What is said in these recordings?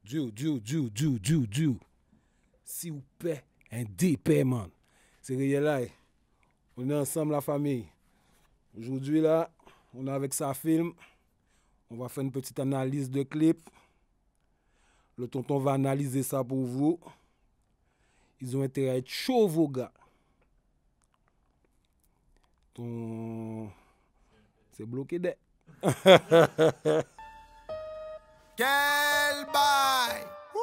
Dieu. Si vous payez un dépaiement, c'est réel là. On est ensemble la famille. Aujourd'hui là, on est avec sa film. On va faire une petite analyse de clip. Le tonton va analyser ça pour vous. Ils ont intérêt à être chauds vos gars. C'est bloqué d'être. Quel bail!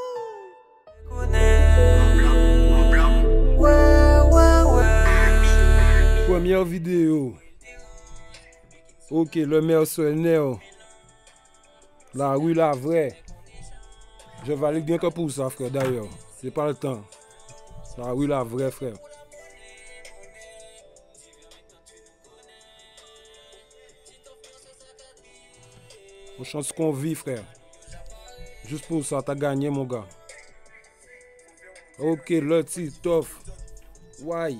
Première vidéo. Ok, le mercenaire. La rue, la vraie. Je valide bien que pour ça, frère, d'ailleurs. J'ai pas le temps. La rue, la vraie, frère. On chante ce qu'on vit, frère. Juste pour ça, t'as gagné, mon gars. Ok, le titre, tough. Why?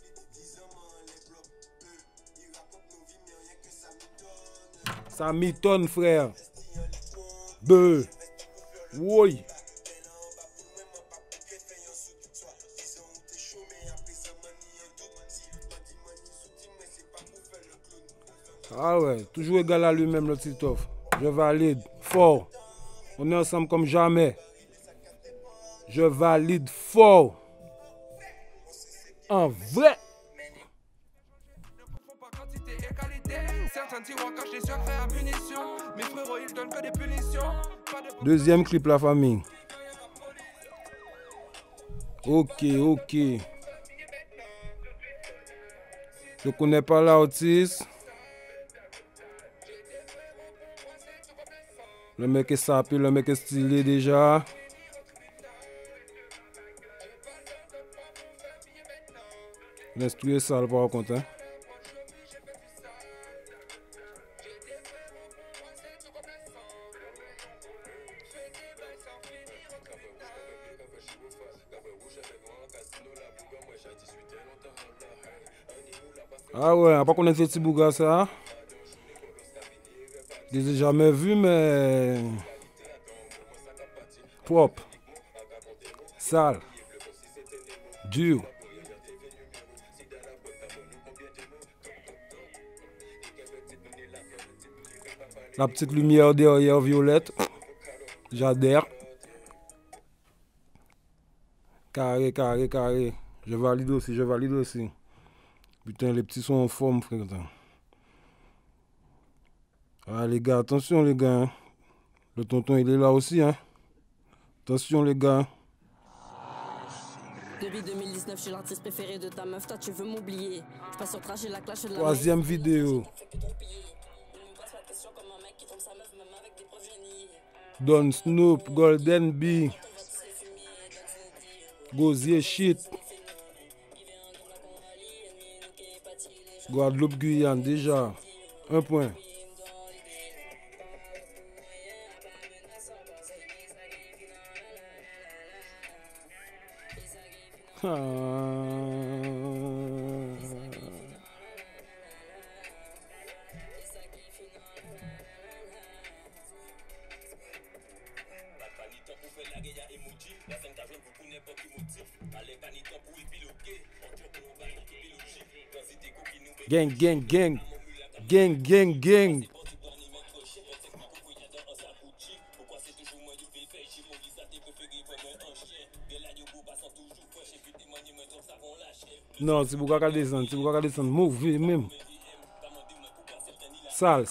Ça m'étonne, frère. Beuh. Oui. Ah ouais, toujours égal à lui-même, le titre tough. Je valide. Fort. On est ensemble comme jamais. Je valide fort. En vrai. Deuxième clip, la famille. Ok. Je connais pas l'artiste. Le mec est sapé, le mec est stylé déjà. L'instru est sale par contre. Hein? Ah ouais, on va pas connaître ce petit bouga ça. Je les ai jamais vus, mais propre, sale, dur. La petite lumière derrière violette, j'adhère. Carré. Je valide aussi. Putain, les petits sont en forme, frère. Ah les gars, attention les gars. Hein. Le tonton il est là aussi. Hein. Attention les gars. Depuis 2019, je suis l'artiste préféré de ta meuf, toi tu veux m'oublier. Je passe sur trash et la clash de la Troisième vidéo. Don Snoop, Golden B. Gosier shit. Guadeloupe, Guyane, déjà. 1 point. Gang. Non, c'est pourquoi qu'à descendre. Move, même. Sale.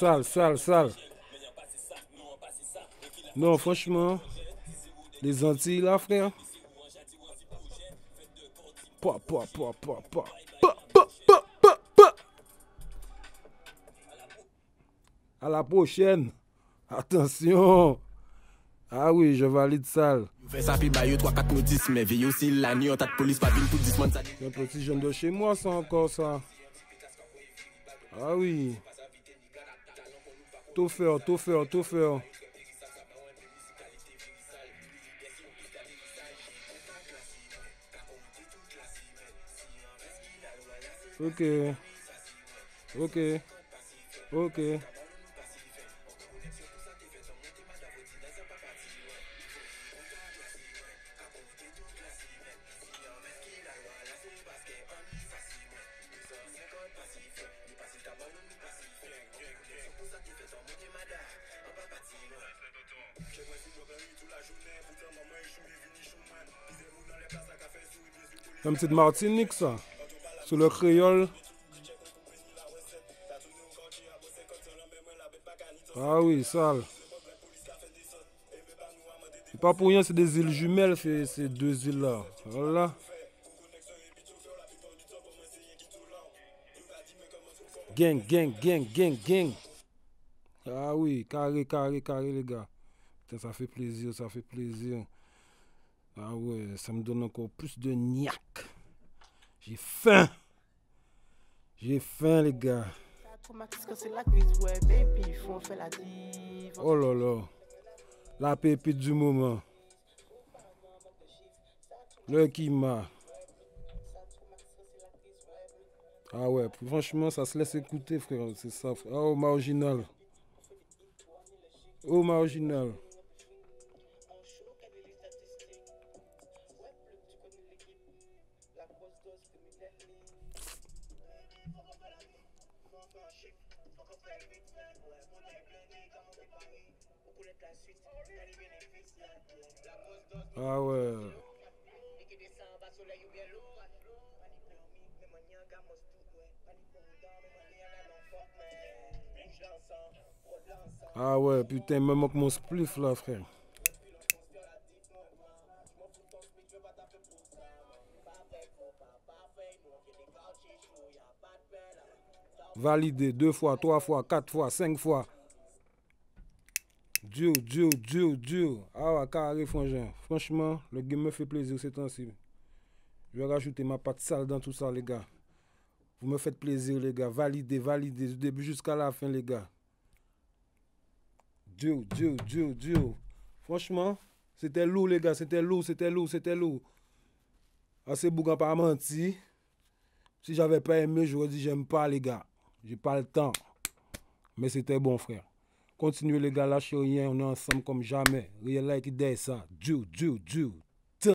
Non, franchement, les Antilles là, frère. Pa. À la prochaine. Attention. Ah oui, je valide sale. C'est un petit jeune de chez moi, ça encore ça. Ah oui. Tout faire. Ok. Un petit Martinique, ça. Sur le créole. Ah oui, sale. C'est pas pour rien, c'est des îles jumelles, ces deux îles-là. Voilà. Gang, gang, gang, gang, gang. Ah oui, carré, carré, carré, les gars. Putain, ça fait plaisir, ça fait plaisir. Ah ouais, ça me donne encore plus de niaque. J'ai faim. J'ai faim, les gars. Oh là là. La pépite du moment. Le Kima. Ah ouais, franchement, ça se laisse écouter, frère. C'est ça, frère. Oh, marginal. Oh, marginal. Ah ouais. Ah ouais, putain, il me manque mon spliff là, frère. Validé 2 fois, 3 fois, 4 fois, 5 fois. Dieu. Ah ouais, carré, frangin. Franchement, le game me fait plaisir ces temps-ci. Je vais rajouter ma patte sale dans tout ça, les gars. Vous me faites plaisir, les gars. Validé, du début jusqu'à la fin, les gars. Dieu. Franchement, c'était lourd, les gars. C'était lourd. Assez bougan pas menti. Si j'avais pas aimé, j'aurais dit j'aime pas, les gars. J'ai pas le temps. Mais c'était bon, frère. Continuez, les gars. Lâchez rien. On est ensemble comme jamais. Real like it, ça. Dieu.